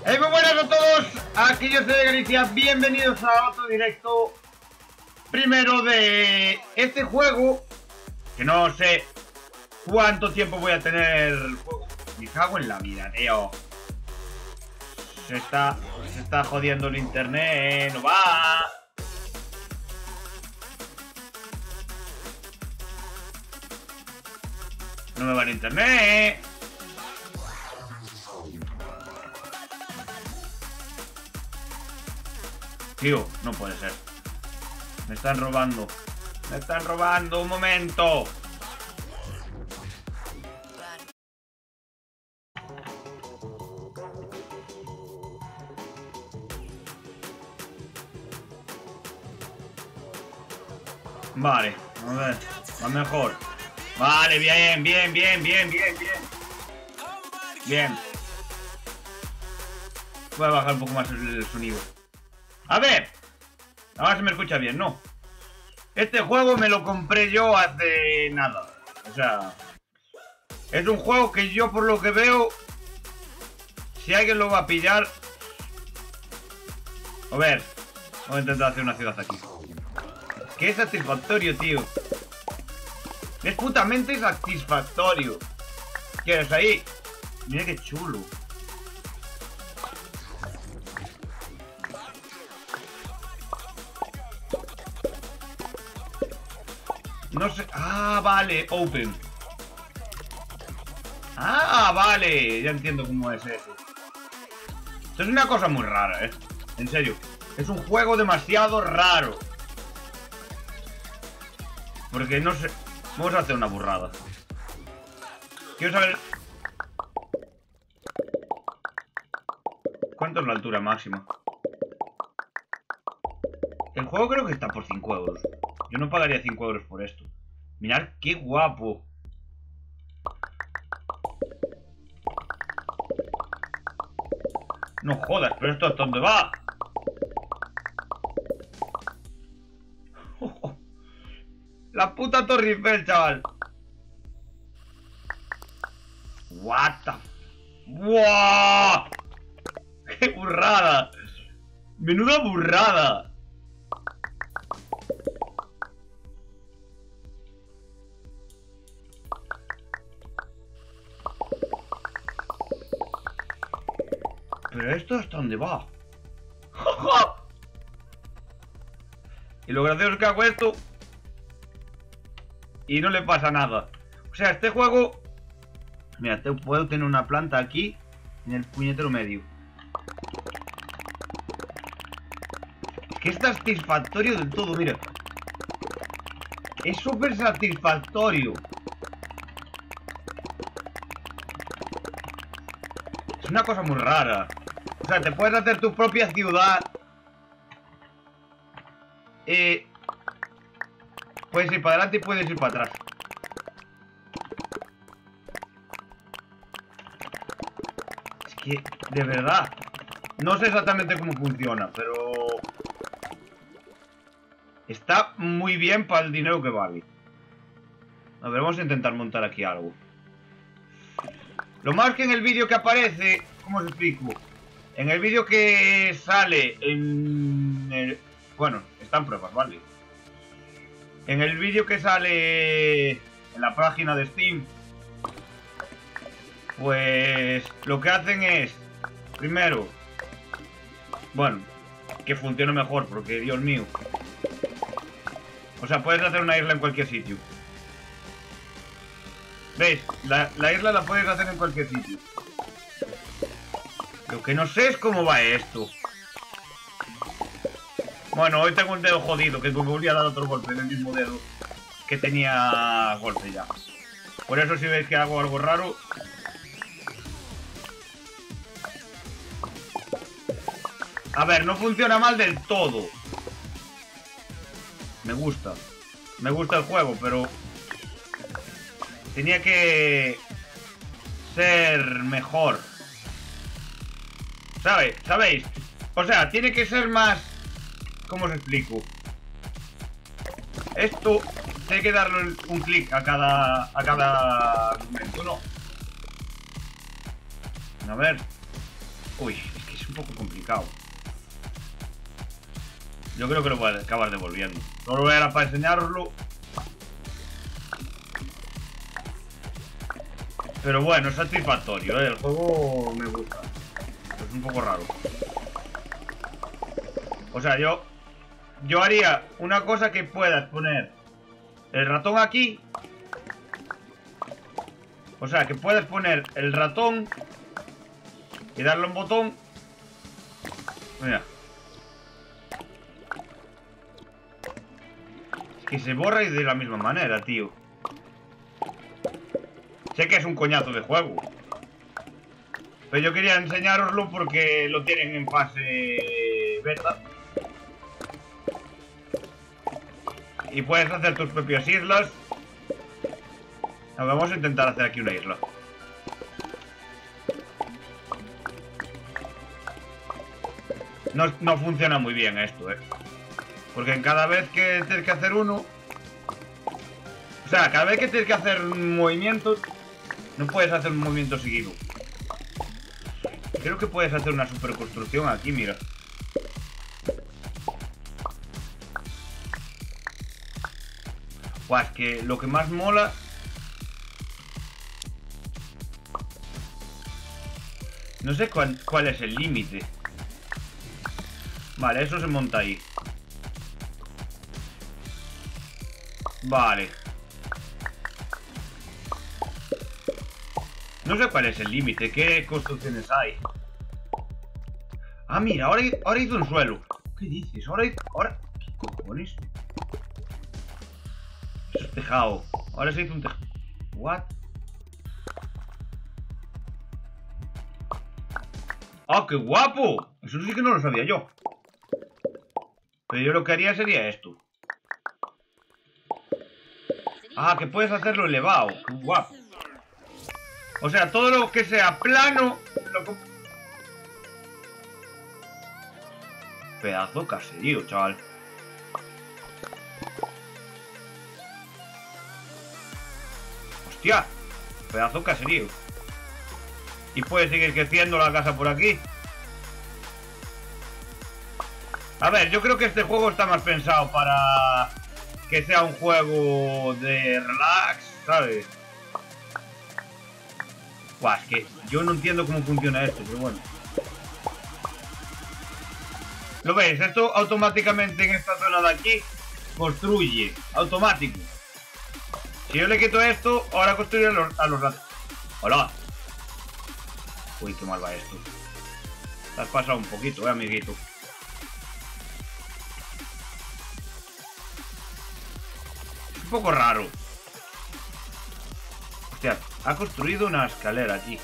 Muy buenas a todos, aquí yo soy de Galicia, bienvenidos a otro directo. Primero de este juego, que no sé cuánto tiempo voy a tener el juego. Me cago en la vida, tío. Se está jodiendo el internet, no va. No me va el internet. Tío, no puede ser. Me están robando. Me están robando, un momento. Vale, a ver, va mejor. Vale, bien. Bien. Voy a bajar un poco más el sonido. A ver, ahora se me escucha bien, ¿no? Este juego me lo compré yo hace nada. O sea, es un juego que yo por lo que veo, si alguien lo va a pillar... A ver, voy a intentar hacer una ciudad aquí. Que es satisfactorio, tío. Es putamente satisfactorio. ¿Quieres ahí? Mira qué chulo. No sé... Ah, vale, open. Ah, vale, ya entiendo cómo es eso. Esto es una cosa muy rara, en serio. Es un juego demasiado raro. Porque no sé... Vamos a hacer una burrada. Quiero saber... ¿Cuánto es la altura máxima? El juego creo que está por 5 euros. Yo no pagaría 5 euros por esto. Mirad qué guapo. No jodas, pero esto hasta dónde va. La puta Torre Eiffel, chaval. What the... ¡Wow! ¡Qué burrada! Menuda burrada. Pero esto hasta dónde va. Y lo gracioso es que hago esto y no le pasa nada. O sea, este juego... Mira, puedo tener una planta aquí en el puñetero medio. Es que es satisfactorio del todo, mira. Es súper satisfactorio. Es una cosa muy rara. O sea, te puedes hacer tu propia ciudad. Puedes ir para adelante y puedes ir para atrás. Es que, de verdad, no sé exactamente cómo funciona, pero... Está muy bien para el dinero que vale. A ver, vamos a intentar montar aquí algo. Lo más que en el vídeo que aparece... ¿Cómo os explico? En el vídeo que sale en... Bueno, está en pruebas, ¿vale? En el vídeo que sale en la página de Steam, pues lo que hacen es, primero, bueno, que funcione mejor, porque Dios mío. O sea, puedes hacer una isla en cualquier sitio. ¿Veis? La isla la puedes hacer en cualquier sitio. Lo que no sé es cómo va esto. Bueno, hoy tengo un dedo jodido, que me volví a dar otro golpe en el mismo dedo que tenía golpe ya. Por eso si veis que hago algo raro... A ver, no funciona mal del todo. Me gusta el juego, pero... Tenía que... ser mejor. ¿Sabéis? O sea, tiene que ser más... ¿Cómo os explico? Esto hay que darle un clic a cada momento, ¿no? A ver. Uy, es que poco complicado. Yo creo que lo voy a acabar devolviendo. Solo era para enseñároslo. Pero bueno, es satisfactorio, ¿eh? El juego me gusta. Es un poco raro. O sea, yo haría una cosa que puedas poner el ratón aquí. O sea, que puedes poner el ratón y darle un botón. Mira. Es que se borra y de la misma manera, tío. Sé que es un coñazo de juego. Pero yo quería enseñároslo porque lo tienen en fase beta. Y puedes hacer tus propias islas. Vamos a intentar hacer aquí una isla. No funciona muy bien esto, porque en cada vez que tienes que hacer uno... O sea, cada vez que tienes que hacer movimientos, no puedes hacer un movimiento seguido. Creo que puedes hacer una superconstrucción aquí, mira. Pues que lo que más mola... No sé cuál es el límite. Vale, eso se monta ahí. Vale. No sé cuál es el límite. ¿Qué construcciones hay? Ah, mira, ahora hizo un suelo. ¿Qué dices? Ahora... ¿Qué cojones? Eso es tejado. Ahora se hizo un tejado. ¿What? ¡Ah, qué guapo! Eso sí que no lo sabía yo. Pero yo lo que haría sería esto. Ah, que puedes hacerlo elevado. ¡Qué guapo! O sea, todo lo que sea plano... Pedazo caserío, chaval. ¡Hostia! Pedazo caserío. Y puede seguir creciendo la casa por aquí. A ver, yo creo que este juego está más pensado para que sea un juego de relax, ¿sabes? Buah, es que yo no entiendo cómo funciona esto, pero bueno. ¿Lo veis? Esto automáticamente en esta zona de aquí construye, automático. Si yo le quito esto, ahora construye a los gatos. ¡Hola! Uy, qué mal va esto. Te has pasado un poquito, amiguito. Es un poco raro. Hostia, ha construido una escalera aquí.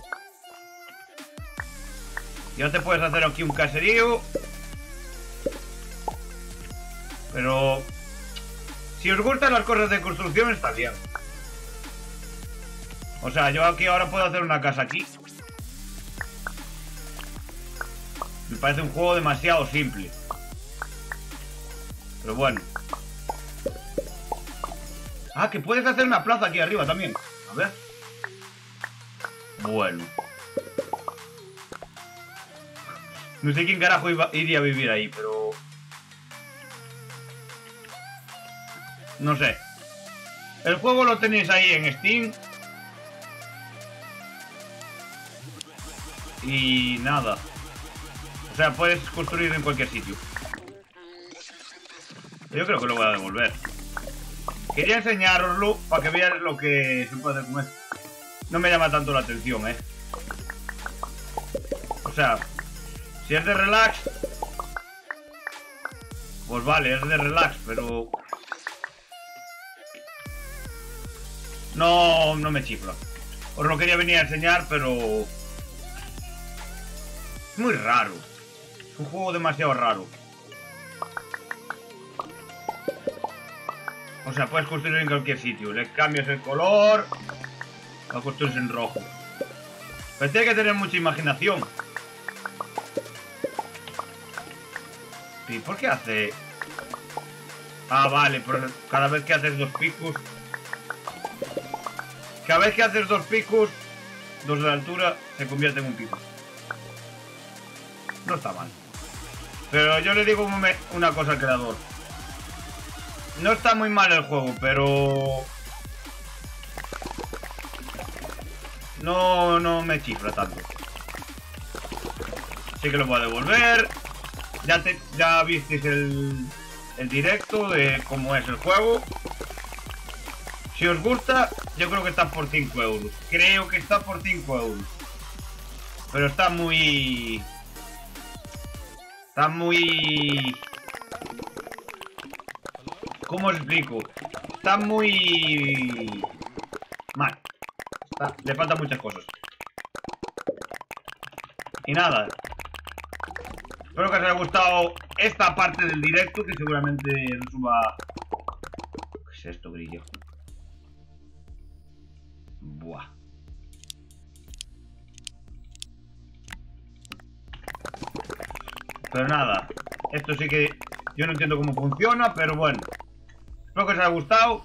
Ya te puedes hacer aquí un caserío. Pero... si os gustan las cosas de construcción, está bien. O sea, yo aquí ahora puedo hacer una casa aquí. Me parece un juego demasiado simple. Pero bueno. Ah, que puedes hacer una plaza aquí arriba también. A ver. Bueno. No sé quién carajo iría a vivir ahí, pero... no sé. El juego lo tenéis ahí en Steam. Y nada. O sea, puedes construir en cualquier sitio. Yo creo que lo voy a devolver. Quería enseñároslo para que veáis lo que se puede hacer con esto. No me llama tanto la atención, O sea, si es de relax, pues vale, es de relax, pero... no me chifla. Os lo quería venir a enseñar, pero... es muy raro. Es un juego demasiado raro. O sea, puedes construir en cualquier sitio. Le cambias el color. Lo construyes en rojo. Pero tiene que tener mucha imaginación. ¿Y por qué hace...? Ah, vale, pero cada vez que haces dos picos... cada vez que haces dos picos, dos de altura, se convierte en un pico. No está mal. Pero yo le digo una cosa al creador. No está muy mal el juego, pero... No me chifla tanto. Así que lo voy a devolver. Ya visteis el directo de cómo es el juego. Si os gusta, yo creo que está por 5 euros. Creo que está por 5 euros. Pero está muy... ¿Cómo os explico? Está muy... mal. Le faltan muchas cosas. Y nada. Espero que os haya gustado esta parte del directo, que seguramente suba... ¿Qué es esto, grillo? Buah. Pero nada. Esto sí que... yo no entiendo cómo funciona, pero bueno. Espero que os haya gustado.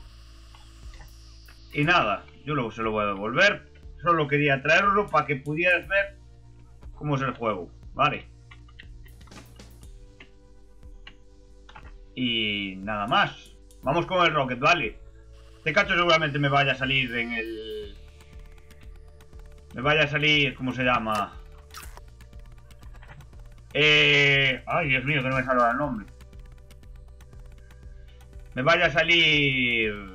Y nada. Yo se lo voy a devolver. Solo quería traerlo para que pudieras ver cómo es el juego. Vale. Y nada más. Vamos con el Rocket, ¿vale? Este cacho seguramente me vaya a salir en el... ¿cómo se llama? Ay, Dios mío, que no me sale el nombre. Me vaya a salir...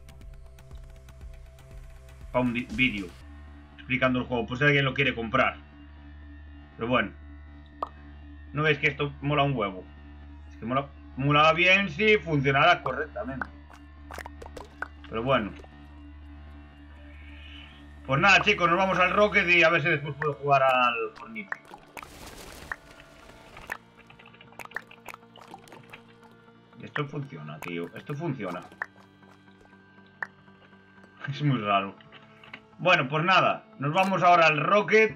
para un vídeo explicando el juego, pues si alguien lo quiere comprar. Pero bueno. ¿No veis que esto mola un huevo? Es que mola bien si funcionara correctamente. Pero bueno. Pues nada, chicos, nos vamos al Rocket y a ver si después puedo jugar al Fortnite. Esto funciona, tío. Esto funciona. Es muy raro. Bueno, pues nada. Nos vamos ahora al Rocket.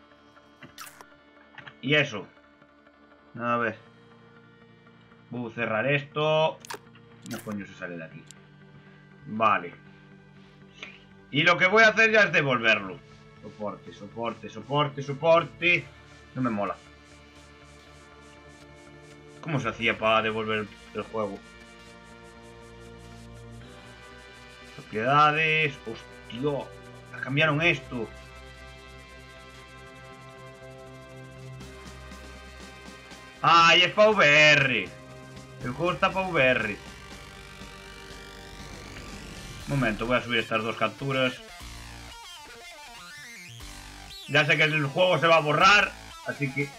Y eso. A ver. Voy a cerrar esto. No, coño, se sale de aquí. Vale. Y lo que voy a hacer ya es devolverlo. Soporte, soporte, soporte, soporte. No me mola. ¿Cómo se hacía para devolver el juego? Propiedades. Hostia. Cambiaron esto. Ah, y es para VR. El juego está para VR. Un momento, voy a subir estas dos capturas. Ya sé que el juego se va a borrar, así que...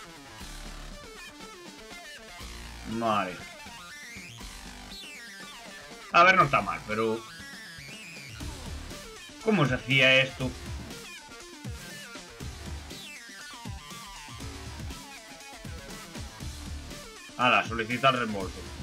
Vale. A ver, no está mal, pero... ¿Cómo se hacía esto? Hala, solicita el reembolso.